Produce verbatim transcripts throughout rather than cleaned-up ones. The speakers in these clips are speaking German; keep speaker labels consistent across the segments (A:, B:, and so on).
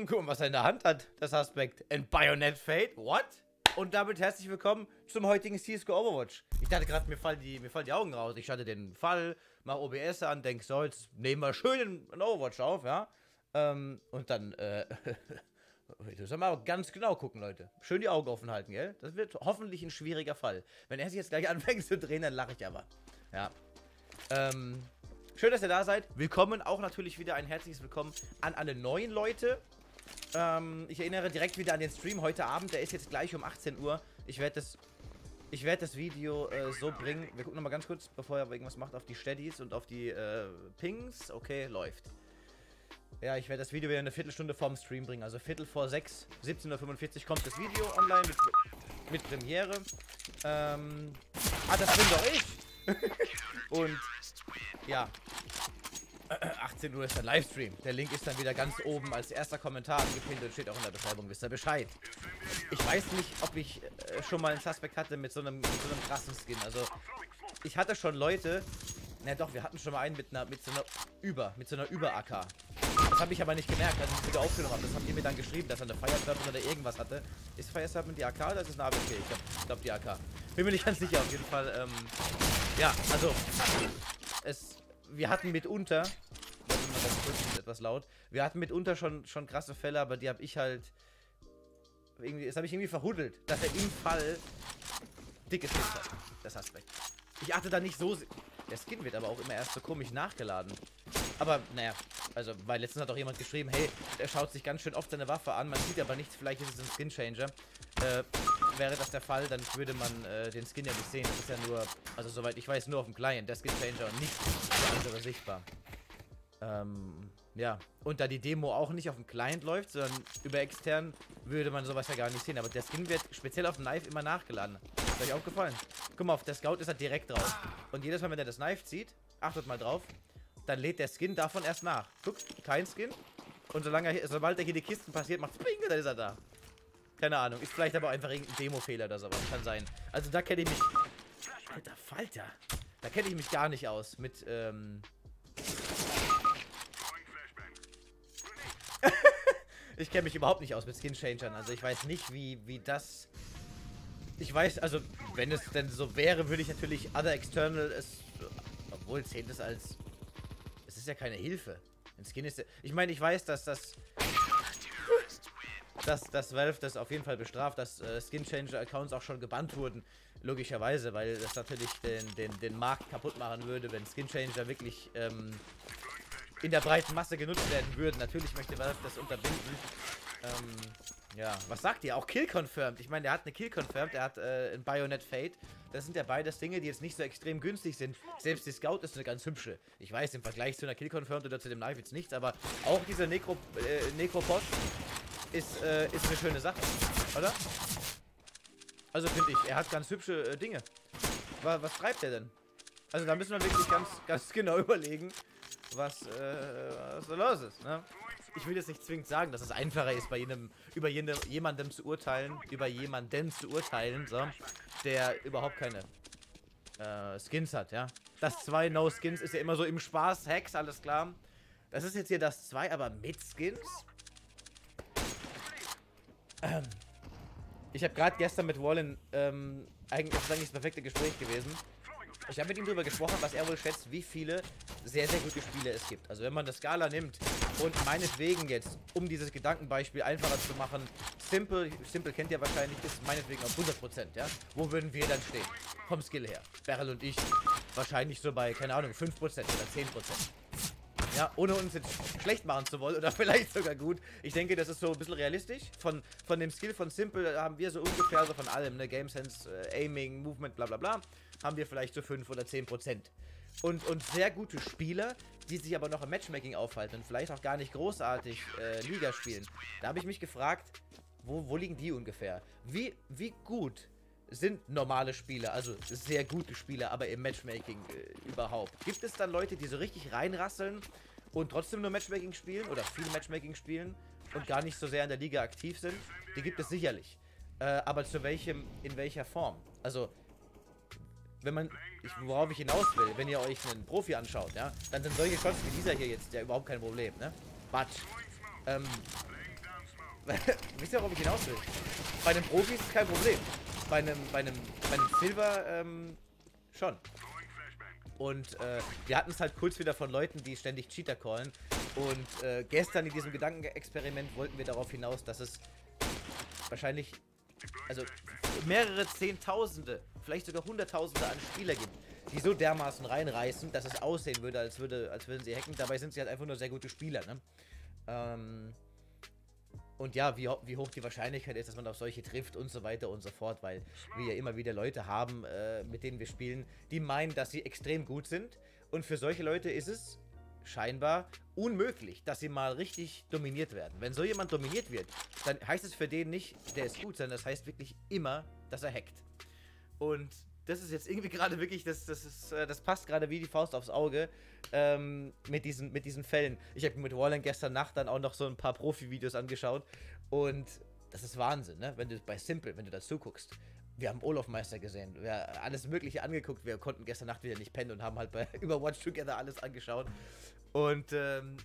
A: Hm, guck mal, was er in der Hand hat, das Aspekt. Ein Bayonet Fade, what? Und damit herzlich willkommen zum heutigen C S G O Overwatch. Ich dachte gerade, mir fallen die, mir fallen die Augen raus. Ich hatte den Fall, mach O B S an, denk so, jetzt nehmen wir schön einen Overwatch auf, ja. Ähm, und dann, äh, ich muss mal ganz genau gucken, Leute. Schön die Augen offen halten, gell? Das wird hoffentlich ein schwieriger Fall. Wenn er sich jetzt gleich anfängt zu drehen, dann lache ich aber. Ja. Ähm, schön, dass ihr da seid. Willkommen, auch natürlich wieder ein herzliches Willkommen an alle neuen Leute. Ähm, ich erinnere direkt wieder an den Stream heute Abend. Der ist jetzt gleich um achtzehn Uhr. Ich werde das, ich werde das Video äh, so bringen. Wir gucken nochmal ganz kurz, bevor er irgendwas macht, auf die Steadies und auf die äh, Pings. Okay, läuft. Ja, ich werde das Video wieder eine Viertelstunde vorm Stream bringen. Also Viertel vor sechs, siebzehn Uhr fünfundvierzig kommt das Video online mit, mit Premiere. Ähm, ah, das bin doch ich. Und ja, achtzehn Uhr ist der Livestream. Der Link ist dann wieder ganz oben als erster Kommentar angepinnt und steht auch in der Beschreibung. Wisst ihr Bescheid? Ich weiß nicht, ob ich äh, schon mal einen Suspect hatte mit so einem, mit so einem krassen Skin. Also, ich hatte schon Leute. Na doch, wir hatten schon mal einen mit einer, mit so einer Über, mit so einer Über-A K. Das habe ich aber nicht gemerkt, als ich das Video aufgenommen habe. Das habt ihr mir dann geschrieben, dass er eine Fireserpent oder irgendwas hatte. Ist Fireserpent die A K oder ist es eine A W P? Ich glaube glaub die A K. Bin mir nicht ganz sicher, auf jeden Fall. Ähm, ja, also, es, wir hatten mitunter, das ist, das ist etwas laut, wir hatten mitunter schon, schon krasse Fälle, aber die habe ich halt, irgendwie, das habe ich irgendwie verhuddelt, dass er im Fall dickes Skins hat, das Aspekt. Ich achte da nicht so, der Skin wird aber auch immer erst so komisch nachgeladen. Aber, naja, also, weil letztens hat auch jemand geschrieben, hey, er schaut sich ganz schön oft seine Waffe an, man sieht aber nichts, vielleicht ist es ein Skin-Changer. Äh, wäre das der Fall, dann würde man äh, den Skin ja nicht sehen. Das ist ja nur, also soweit ich weiß, nur auf dem Client, der Skin-Changer und nicht der andere sichtbar. Ähm, ja. Und da die Demo auch nicht auf dem Client läuft, sondern über extern, würde man sowas ja gar nicht sehen. Aber der Skin wird speziell auf dem Knife immer nachgeladen. Ist euch aufgefallen? Guck mal, auf der Scout ist er direkt drauf. Und jedes Mal, wenn er das Knife zieht, achtet mal drauf, dann lädt der Skin davon erst nach. Guck, kein Skin. Und solange er, sobald er hier die Kisten passiert, macht Spring, dann ist er da. Keine Ahnung. Ist vielleicht aber auch einfach irgendein Demo-Fehler oder sowas. Kann sein. Also da kenne ich mich... Alter Falter. Da kenne ich mich gar nicht aus. Mit, ähm... ich kenne mich überhaupt nicht aus mit Skin-Changern. Also ich weiß nicht, wie, wie das... Ich weiß, also, wenn es denn so wäre, würde ich natürlich Other External es... Obwohl, zählt es als... Es ist ja keine Hilfe. Ein Skin ist ja... Ich meine, ich weiß, dass das... dass, dass Valve das auf jeden Fall bestraft, dass äh, Skin-Changer-Accounts auch schon gebannt wurden. Logischerweise, weil das natürlich den, den, den Markt kaputt machen würde, wenn Skin-Changer wirklich ähm, in der breiten Masse genutzt werden würden. Natürlich möchte Valve das unterbinden. Ähm, ja, was sagt ihr? Auch Kill Confirmed. Ich meine, der hat eine Kill Confirmed, der hat äh, ein Bayonet Fade. Das sind ja beides Dinge, die jetzt nicht so extrem günstig sind. Selbst die Scout ist eine ganz hübsche. Ich weiß, im Vergleich zu einer Kill Confirmed oder zu dem Knife jetzt nichts, aber auch dieser Necro, äh, Necropost ist, äh, ist eine schöne Sache, oder? Also finde ich, er hat ganz hübsche äh, Dinge. Was, was treibt er denn? Also da müssen wir wirklich ganz, ganz genau überlegen, was, äh, was so los ist, ne? Ich will jetzt nicht zwingend sagen, dass es einfacher ist, bei jenem, über jene, jemandem zu urteilen, über jemanden zu urteilen, so, der überhaupt keine äh, Skins hat, ja. Das zwei No Skins ist ja immer so im Spaß, Hacks, alles klar. Das ist jetzt hier das zwei, aber mit Skins? Ähm, ich habe gerade gestern mit Wallin, ähm, eigentlich, das ist eigentlich das perfekte Gespräch gewesen. Ich habe mit ihm darüber gesprochen, was er wohl schätzt, wie viele sehr, sehr gute Spiele es gibt. Also wenn man das Skala nimmt und meinetwegen jetzt, um dieses Gedankenbeispiel einfacher zu machen, Simple, Simple kennt ihr wahrscheinlich, ist meinetwegen auf hundert Prozent, ja? Wo würden wir dann stehen? Vom Skill her. Beryl und ich wahrscheinlich so bei, keine Ahnung, fünf Prozent oder zehn Prozent. Ja, ohne uns jetzt schlecht machen zu wollen oder vielleicht sogar gut. Ich denke, das ist so ein bisschen realistisch. Von, von dem Skill von Simple haben wir so ungefähr so von allem, ne? Game Sense, äh, Aiming, Movement, bla bla bla, haben wir vielleicht so fünf oder zehn Prozent. Und, und sehr gute Spieler, die sich aber noch im Matchmaking aufhalten und vielleicht auch gar nicht großartig äh, Liga spielen. Da habe ich mich gefragt, wo, wo liegen die ungefähr? Wie, wie gut sind normale Spieler, also sehr gute Spieler, aber im Matchmaking äh, überhaupt? Gibt es dann Leute, die so richtig reinrasseln und trotzdem nur Matchmaking spielen oder viel Matchmaking spielen und gar nicht so sehr in der Liga aktiv sind? Die gibt es sicherlich. Äh, aber zu welchem, in welcher Form? Also, wenn man, ich, worauf ich hinaus will, wenn ihr euch einen Profi anschaut, ja, dann sind solche Shots wie dieser hier jetzt ja überhaupt kein Problem, ne? But, ähm, Wisst ihr, worauf ich hinaus will? Bei einem Profi ist es kein Problem. Bei einem, bei einem, bei einem Silver, ähm, schon. Und äh, wir hatten es halt kurz wieder von Leuten, die ständig Cheater callen. Und äh, gestern in diesem Gedankenexperiment wollten wir darauf hinaus, dass es wahrscheinlich, also mehrere Zehntausende, vielleicht sogar Hunderttausende an Spieler gibt, die so dermaßen reinreißen, dass es aussehen würde, als, würde, als würden sie hacken. Dabei sind sie halt einfach nur sehr gute Spieler, ne? Ähm, und ja, wie, wie hoch die Wahrscheinlichkeit ist, dass man auf solche trifft und so weiter und so fort, weil wir ja immer wieder Leute haben, äh, mit denen wir spielen, die meinen, dass sie extrem gut sind. Und für solche Leute ist es scheinbar unmöglich, dass sie mal richtig dominiert werden. Wenn so jemand dominiert wird, dann heißt es für den nicht, der ist gut, sondern das heißt wirklich immer, dass er hackt. Und das ist jetzt irgendwie gerade wirklich, das, das, ist, das passt gerade wie die Faust aufs Auge ähm, mit, diesen, mit diesen Fällen. Ich habe mir mit Warland gestern Nacht dann auch noch so ein paar Profi-Videos angeschaut und das ist Wahnsinn, ne? Wenn du bei Simple, wenn du dazu guckst. Wir haben Olaf-Meister gesehen, wir haben alles Mögliche angeguckt, wir konnten gestern Nacht wieder nicht pennen und haben halt bei über Watch Together alles angeschaut. Und ähm,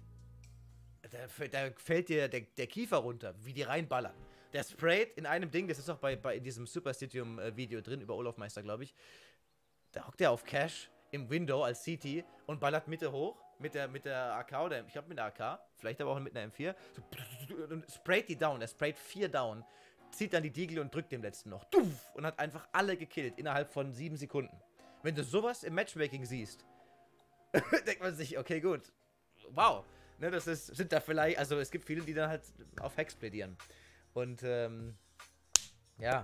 A: da, da fällt dir der, der Kiefer runter, wie die reinballern. Der sprayt in einem Ding, das ist auch bei, bei in diesem Superstitium-Video drin, über Olaf-Meister, glaube ich. Da hockt er auf Cash im Window als C T und ballert Mitte hoch mit der, mit der A K oder, ich glaube mit der A K, vielleicht aber auch mit einer M vier. So, und sprayt die down, er sprayt vier down, zieht dann die Deagle und drückt dem letzten noch. Und hat einfach alle gekillt innerhalb von sieben Sekunden. Wenn du sowas im Matchmaking siehst, denkt man sich, okay, gut, wow. Ne, das ist, sind da vielleicht, also es gibt viele, die dann halt auf Hacks plädieren. Und, ähm, ja.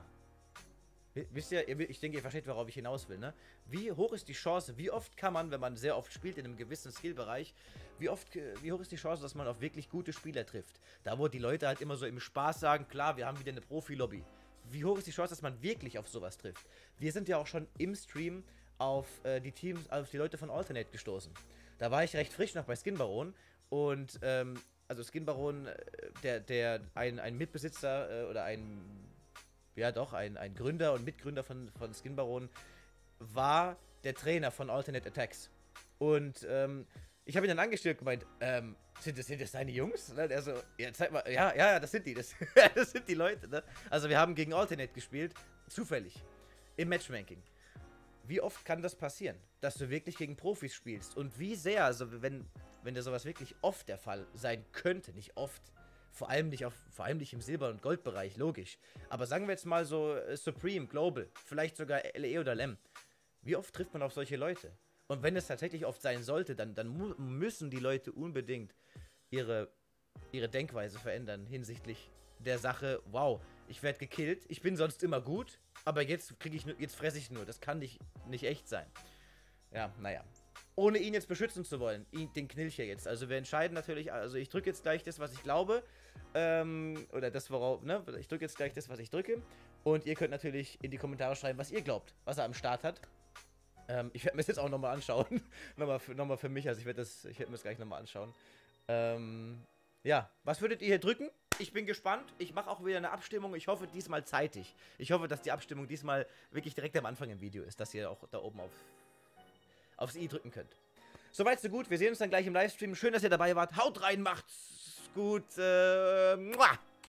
A: Wisst ihr, ich denke, ihr versteht, worauf ich hinaus will, ne? Wie hoch ist die Chance, wie oft kann man, wenn man sehr oft spielt in einem gewissen Skillbereich, wie oft, wie hoch ist die Chance, dass man auf wirklich gute Spieler trifft? Da, wo die Leute halt immer so im Spaß sagen, klar, wir haben wieder eine Profi-Lobby. Wie hoch ist die Chance, dass man wirklich auf sowas trifft? Wir sind ja auch schon im Stream auf äh, die Teams, auf die Leute von Alternate gestoßen. Da war ich recht frisch noch bei Skin Baron und, ähm, also Skin Baron, der, der, ein, ein Mitbesitzer äh, oder ein, ja doch, ein, ein Gründer und Mitgründer von, von Skin Baron war der Trainer von Alternate Attacks. Und ähm, ich habe ihn dann angestellt und gemeint, ähm, sind das, sind das deine Jungs? Und er so, ja, zeig mal, ja, ja, ja, das sind die, das, das sind die Leute, ne? Also wir haben gegen Alternate gespielt, zufällig, im Matchmaking. Wie oft kann das passieren, dass du wirklich gegen Profis spielst? Und wie sehr, also wenn, wenn da sowas wirklich oft der Fall sein könnte, nicht oft, vor allem nicht, auf, vor allem nicht im Silber- und Goldbereich, logisch. Aber sagen wir jetzt mal so äh, Supreme, Global, vielleicht sogar L E oder L E M. Wie oft trifft man auf solche Leute? Und wenn es tatsächlich oft sein sollte, dann, dann mu müssen die Leute unbedingt ihre, ihre Denkweise verändern hinsichtlich der Sache, wow, ich werde gekillt, ich bin sonst immer gut, aber jetzt kriege ich nur, jetzt fresse ich nur, das kann nicht, nicht echt sein. Ja, naja. Ohne ihn jetzt beschützen zu wollen, ihn, den Knilch hier jetzt. Also wir entscheiden natürlich, also ich drücke jetzt gleich das, was ich glaube, ähm, oder das, worauf, ne, ich drücke jetzt gleich das, was ich drücke, und ihr könnt natürlich in die Kommentare schreiben, was ihr glaubt, was er am Start hat. Ähm, ich werde mir das jetzt auch nochmal anschauen, nochmal, für, nochmal für mich, also ich werde das, ich werde mir das gleich nochmal anschauen. Ähm, ja, was würdet ihr hier drücken? Ich bin gespannt. Ich mache auch wieder eine Abstimmung. Ich hoffe diesmal zeitig. Ich hoffe, dass die Abstimmung diesmal wirklich direkt am Anfang im Video ist, dass ihr auch da oben auf, aufs i drücken könnt. Soweit so gut. Wir sehen uns dann gleich im Livestream. Schön, dass ihr dabei wart. Haut rein, macht's gut. Äh, muah.